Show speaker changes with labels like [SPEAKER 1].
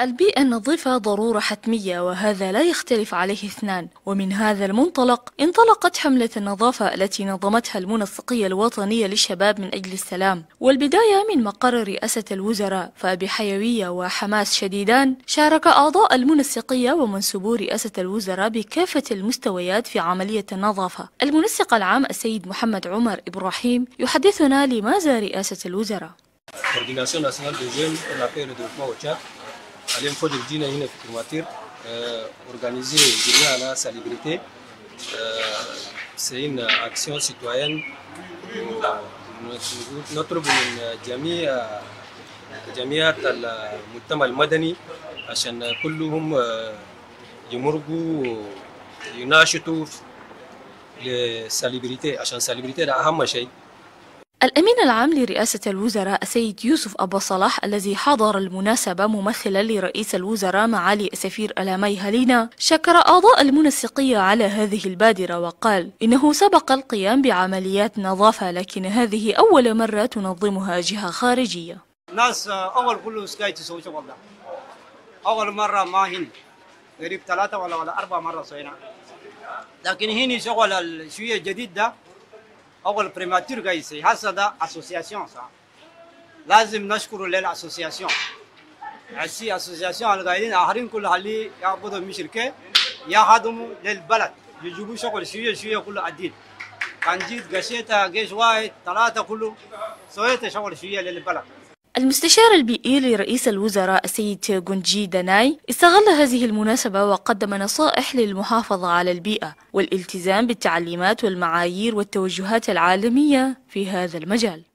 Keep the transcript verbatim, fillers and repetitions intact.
[SPEAKER 1] البيئة النظيفة ضرورة حتمية، وهذا لا يختلف عليه اثنان. ومن هذا المنطلق انطلقت حملة النظافة التي نظمتها المنسقية الوطنية للشباب من أجل السلام، والبداية من مقر رئاسة الوزراء. فبحيوية وحماس شديدان شارك أعضاء المنسقية ومنسوبو رئاسة الوزراء بكافة المستويات في عملية النظافة. المنسق العام السيد محمد عمر إبراهيم يحدثنا لماذا رئاسة الوزراء.
[SPEAKER 2] اليوم فوق جينا هنا في كرواتير اورجانيزي جينا على ساليبريتي سين اكسيون سيتويان. نطلب من جميع جميع المجتمع المدني عشان كلهم يمرقوا يناشطوا للساليبريتي، عشان الساليبريتي ده اهم شيء.
[SPEAKER 1] الأمين العام لرئاسة الوزراء السيد يوسف أبو صلاح الذي حضر المناسبة ممثلا لرئيس الوزراء معالي السفير ألامي هالينا شكر أعضاء المنسقية على هذه البادرة، وقال إنه سبق القيام بعمليات نظافة، لكن هذه أول مرة تنظمها جهة خارجية.
[SPEAKER 3] ناس أول كله سكاي تسوي شغل ده أول مرة، ما هن قريب ثلاثة ولا ولا أربع مرات سوينا، لكن هني شغل الشوية الجديد ده أول بريماتير جايسي هسه ده أسوسياسيون صح، لازم نشكر للأسوسياسيون. هسي أسوسياسيون القاعدين آخرين كل حالي يعبدوا من شركة يخدموا للبلد، يجيبوا شغل شوية شوية كله عديد. كان جيت قشيتها جيش واحد ثلاثة كله سويت شغل شوية للبلد.
[SPEAKER 1] المستشار البيئي لرئيس الوزراء السيد جونجي داناي استغل هذه المناسبة وقدم نصائح للمحافظة على البيئة والالتزام بالتعليمات والمعايير والتوجهات العالمية في هذا المجال.